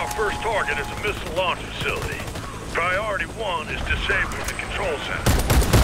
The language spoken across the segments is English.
first target is a missile launch facility. Priority 1 is disabling the control center.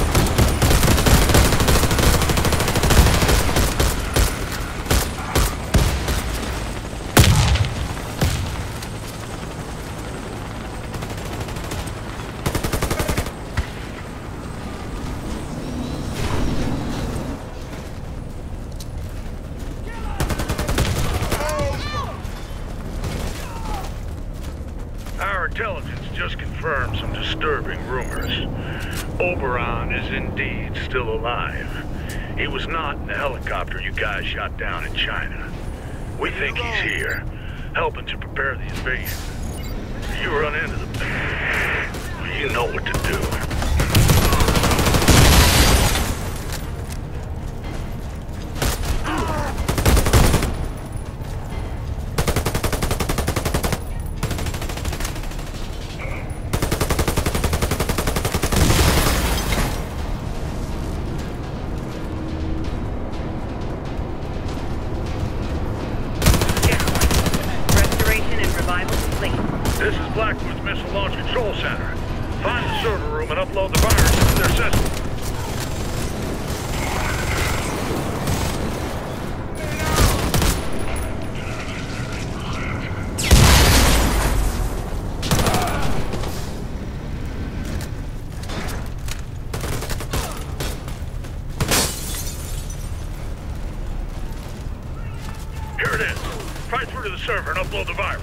Intelligence just confirmed some disturbing rumors. Oberon is indeed still alive. He was not in the helicopter you guys shot down in China. We think he's here, helping to prepare the invasion. You run into them, you know what to do. This is Blackwood's Missile Launch Control Center. Find the server room and upload the virus into their system. Here it is. Try through to the server and upload the virus.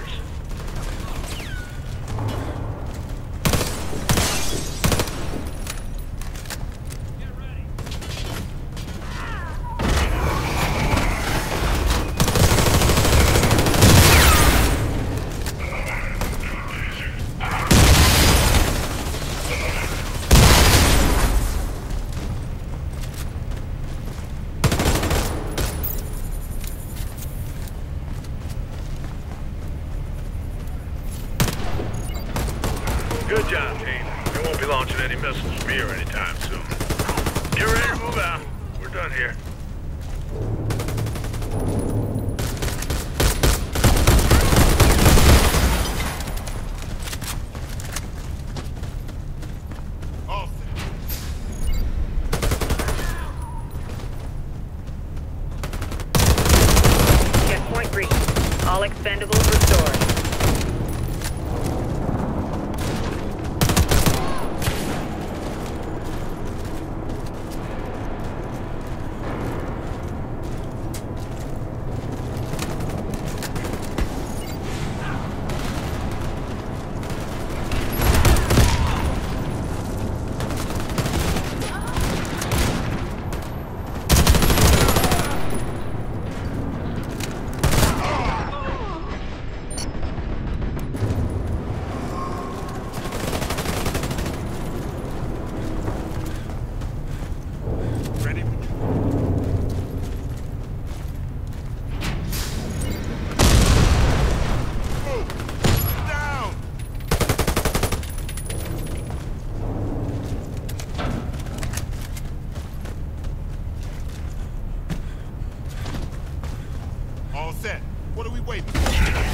Good job, team. We won't be launching any missiles from here anytime soon. Get ready to move out. We're done here. Checkpoint reached. All expendables restored. All set. What are we waiting for?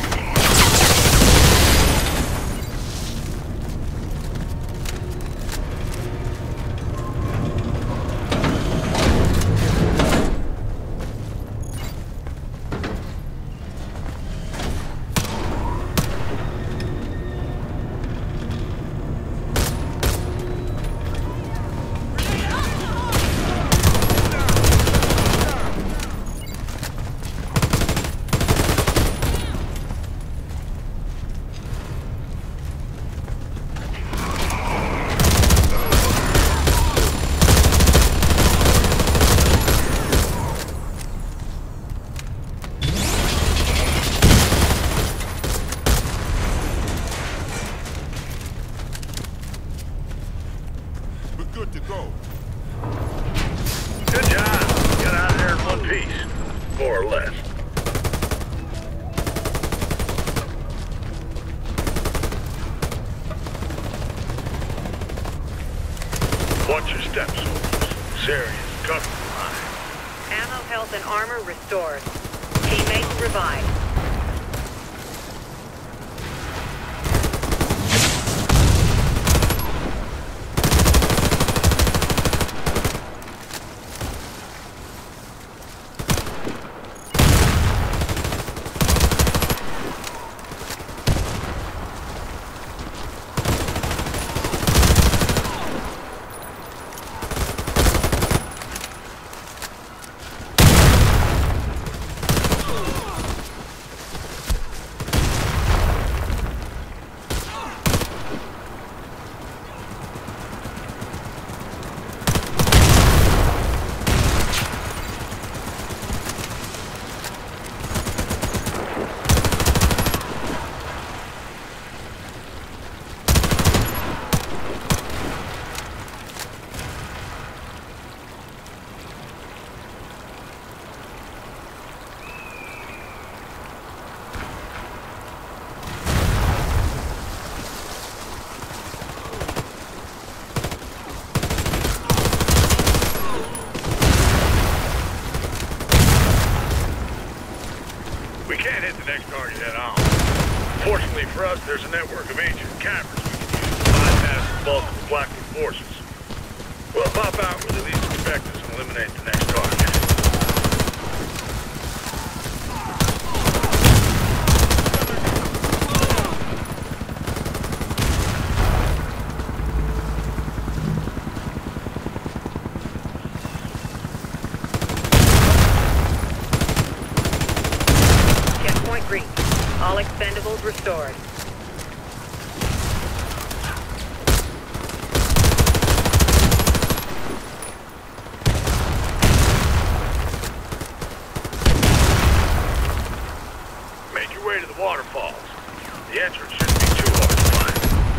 Good to go. Good job. Got out of there in one piece. More or less. Watch your steps, soldiers. This area is covered line. Ammo, health, and armor restored. Teammates revived. Fortunately for us, there's a network of ancient cameras we can use to bypass the bulk of the Blackwood forces. We'll pop out where they least expect us and eliminate the next target. Checkpoint reached. All expendables restored. Make your way to the waterfalls. The entrance shouldn't be too hard to find.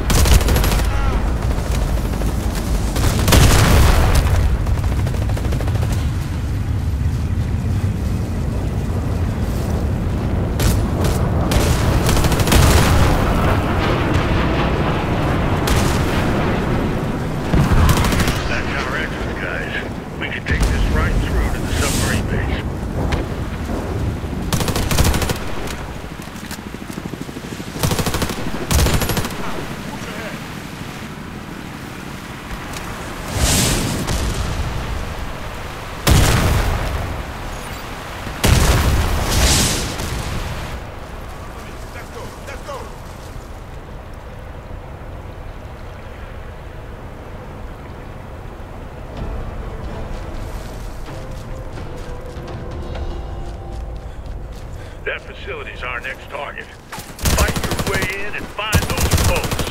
That's our entrance, guys. We can take this right through to the submarine base. Let's go. That facility's our next target. Fight your way in and find those folks.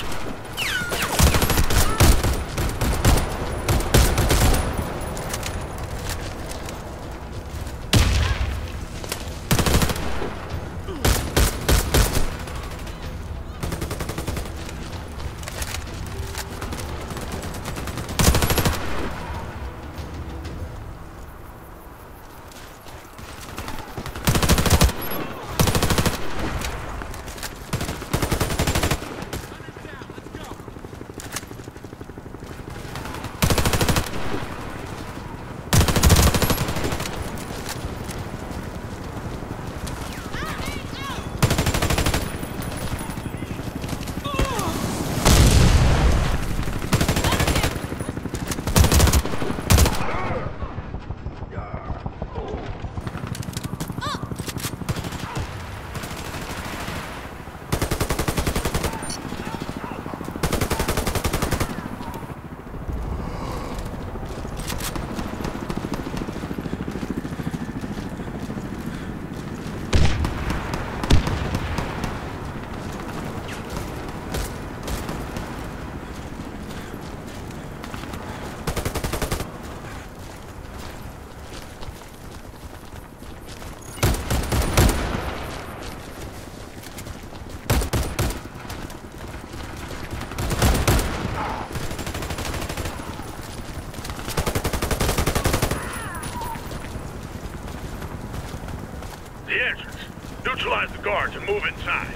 The entrance. Neutralize the guards and move inside.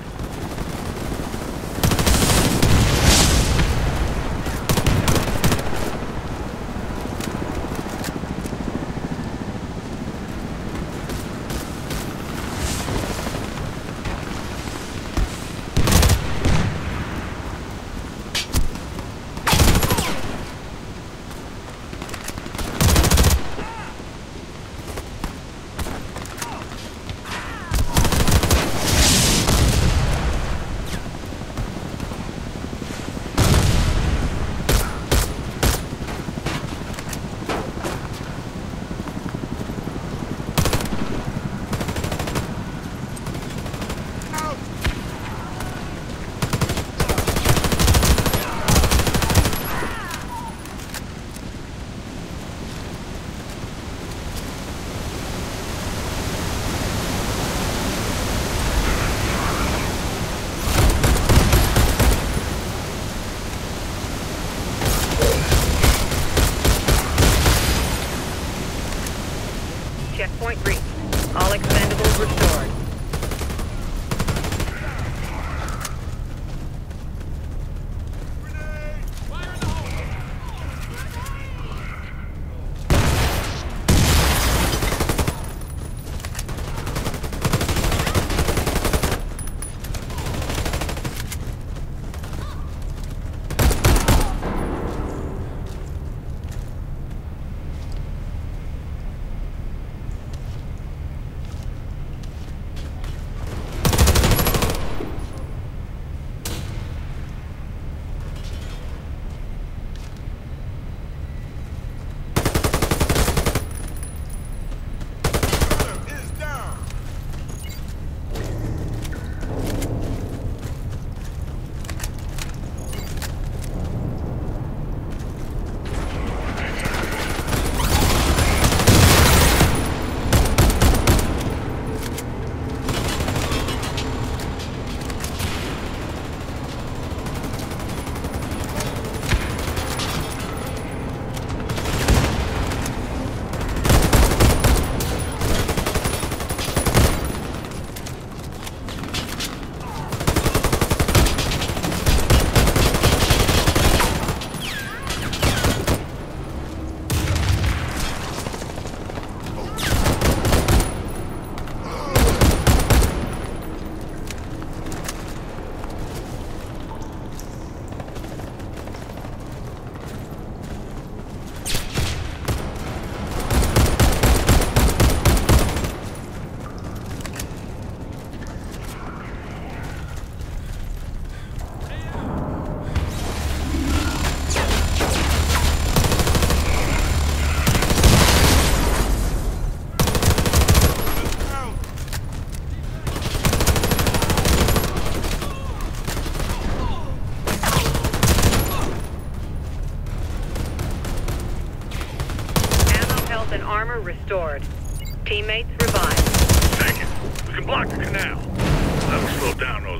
restored. Teammates revived. Thank you. We can block the canal. That'll slow down those...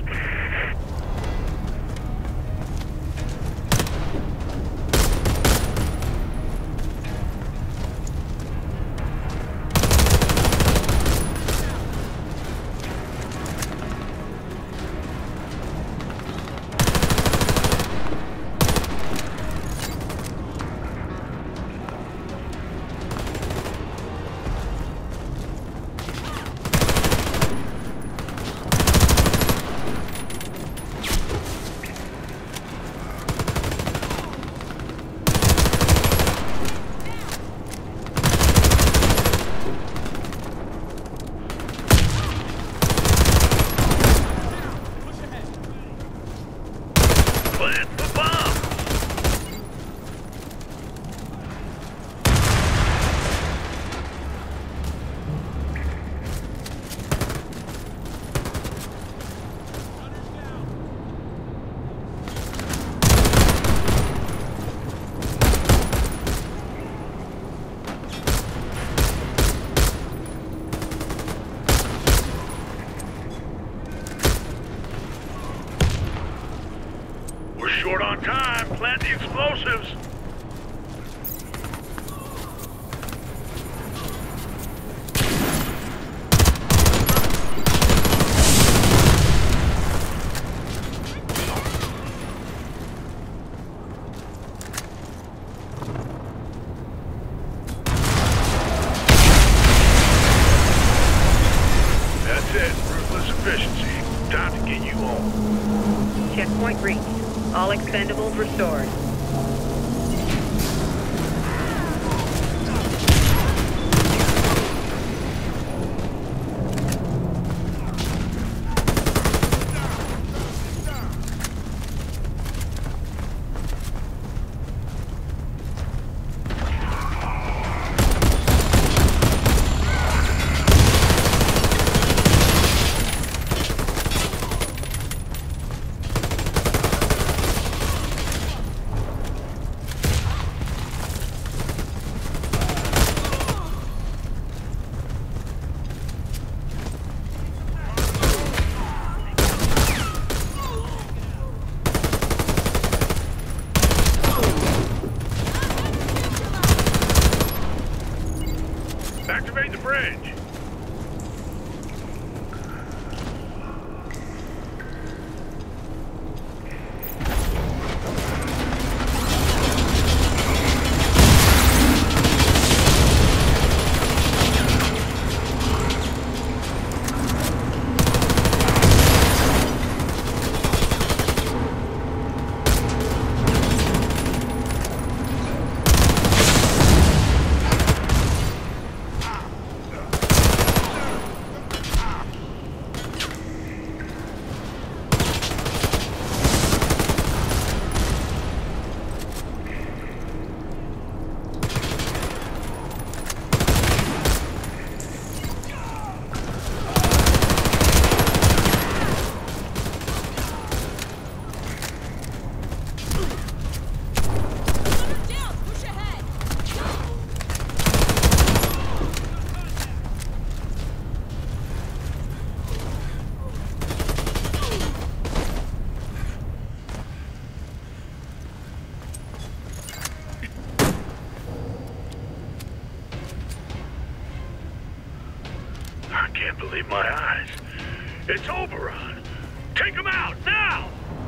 We're short on time. Plant the explosives. That's it. Ruthless efficiency. Time to get you home. Checkpoint reached. All expendables restored. Activate the bridge. I can't believe my eyes. It's Oberon. Take him out, now!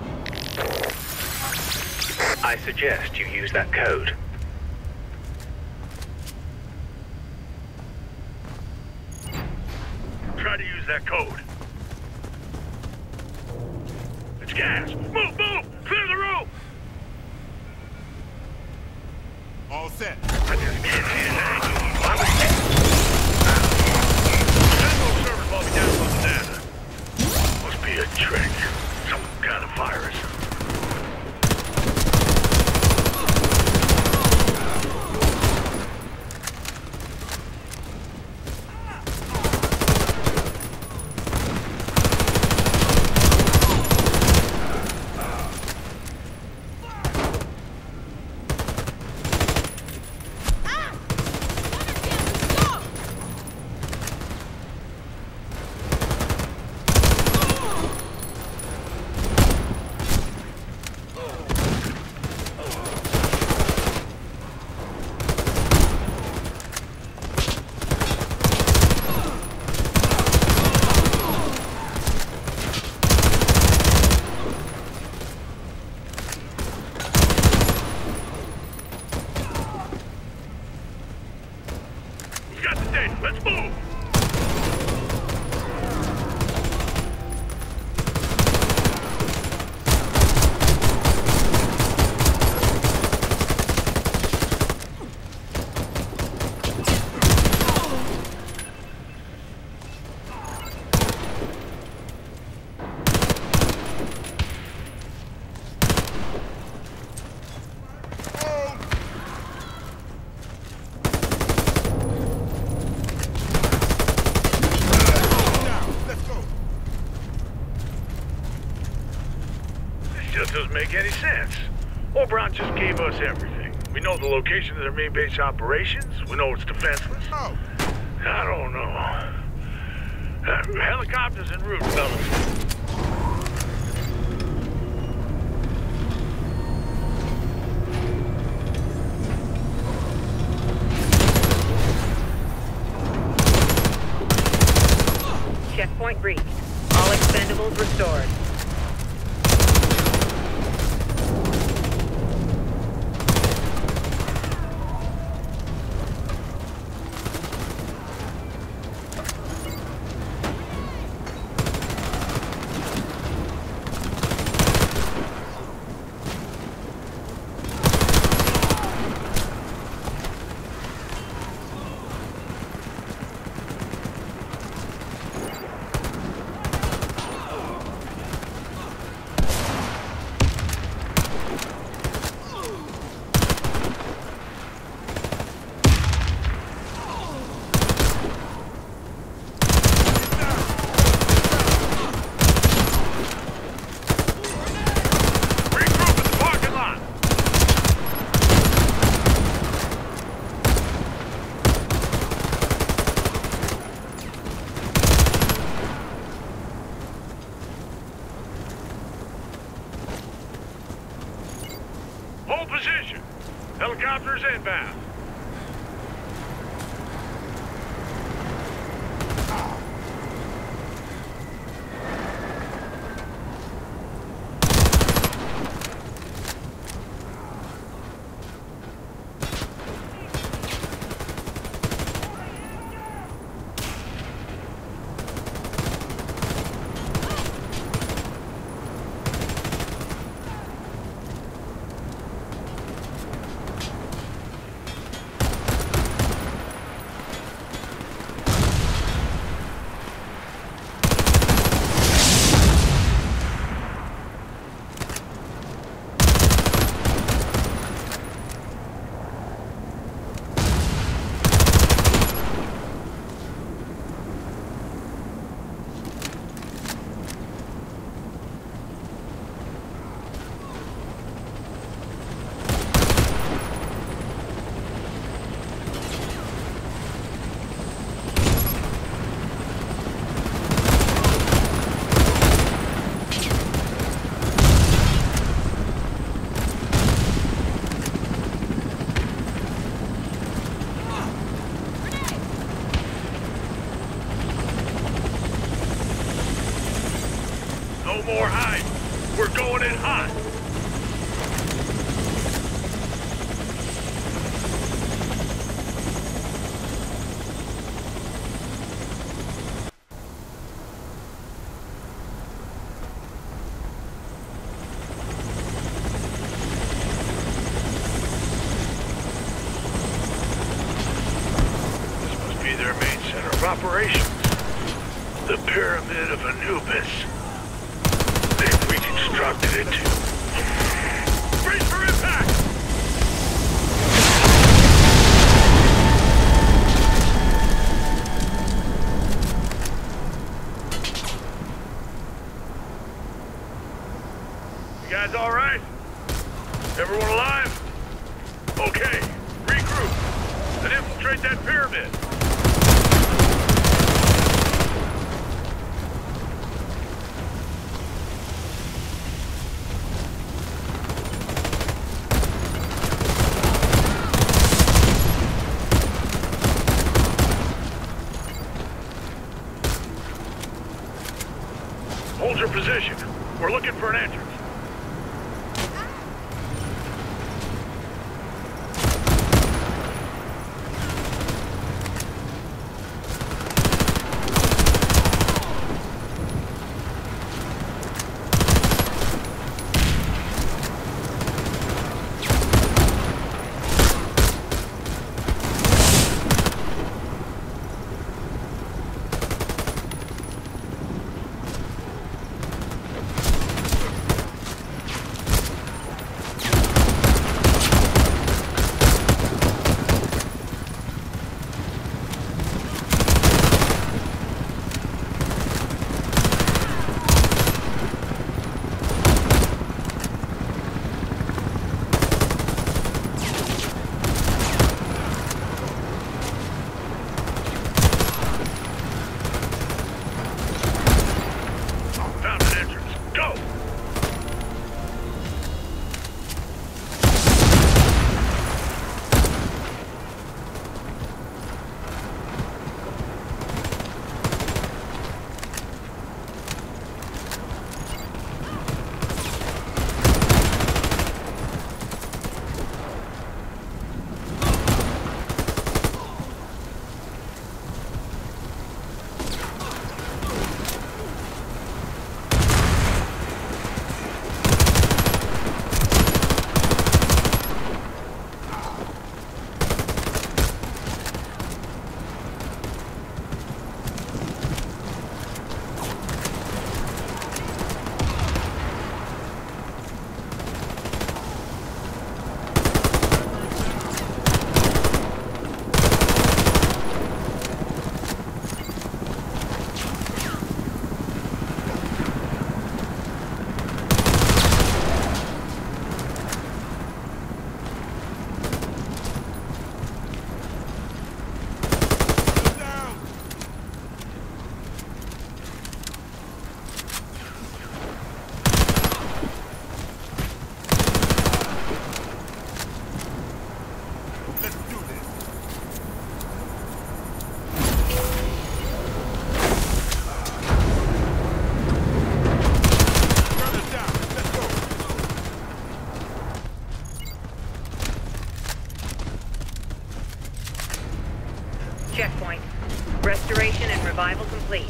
I suggest you use that code. Try to use that code. It's gas. Move, move! Clear the room! All set. I just can't see an angle. I was hit. Central server logged me down on the data. Must be a trick. Some kind of virus. just doesn't make any sense. Oberon just gave us everything. We know the location of their main base operations. We know it's defenseless. Oh. I don't know. Helicopters en route, fellas. Checkpoint reached. All expendables restored. Hold position. Helicopters inbound. No more hide. We're going in hot. This must be their main center of operations. The Pyramid of Anubis. They've reconstructed it. Brace for impact! You guys all right? Everyone alive? Okay, regroup and infiltrate that pyramid. Hold your position. We're looking for an entrance. Revival complete.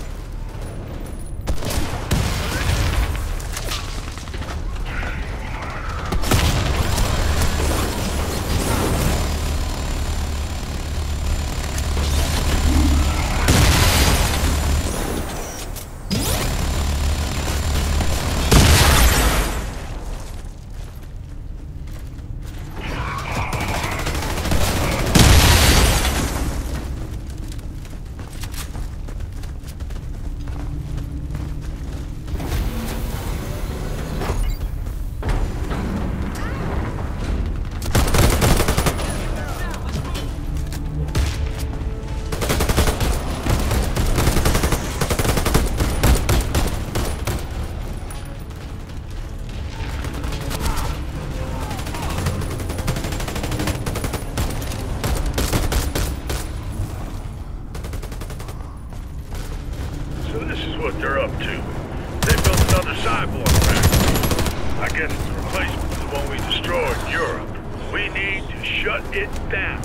So this is what they're up to. They built another cyborg factory. I guess it's a replacement for the one we destroyed in Europe. We need to shut it down.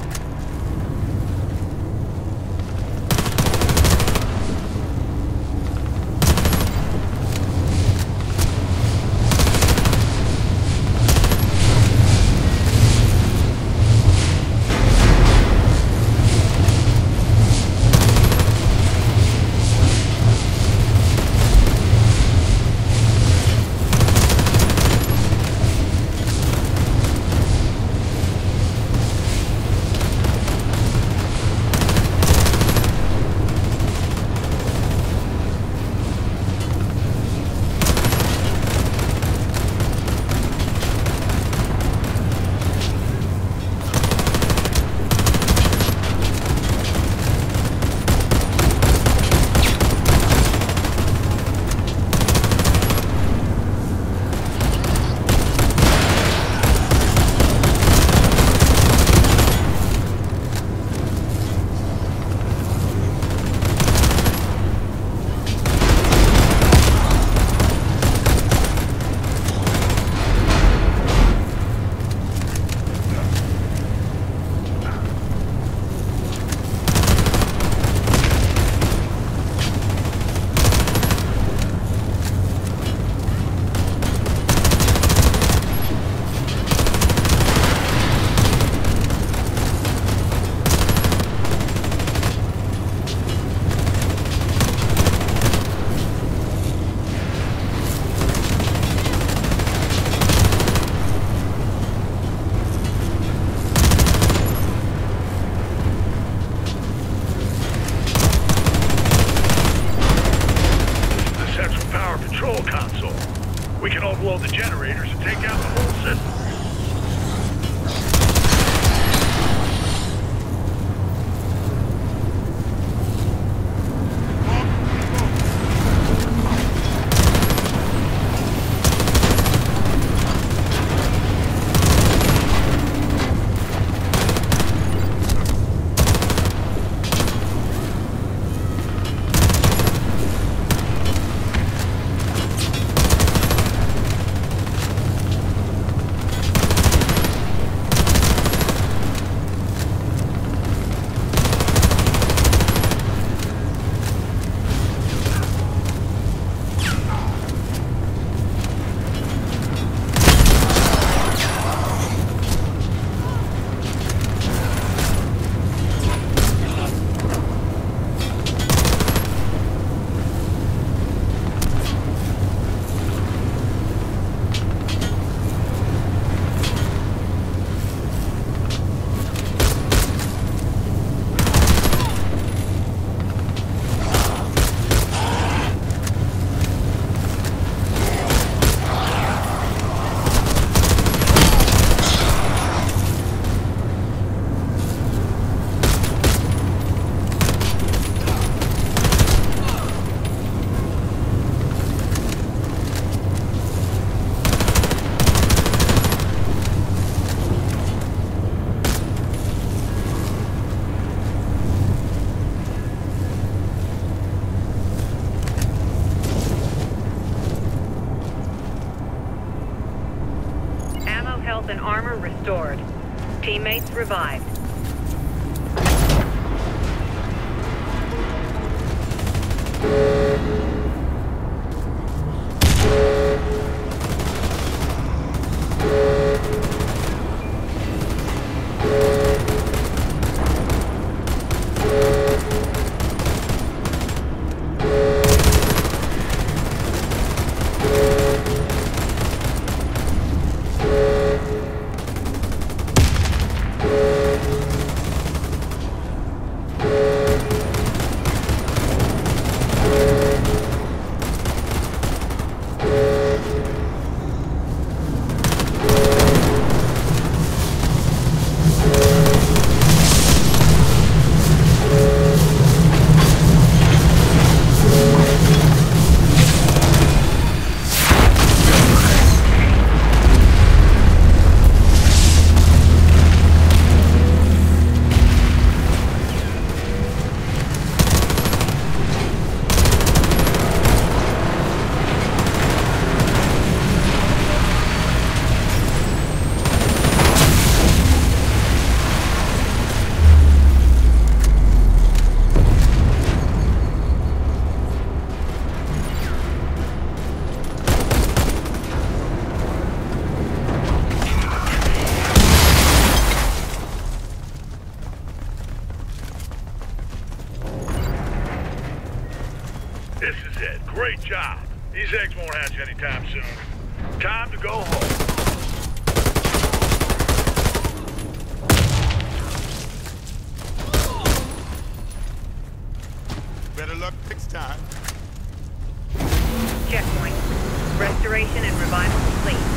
We can offload the generators and take out the whole system. Health and armor restored. Teammates revived. This is it. Great job. These eggs won't hatch anytime soon. Time to go home. Better luck next time. Checkpoint. Restoration and revival complete.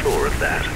sure of that.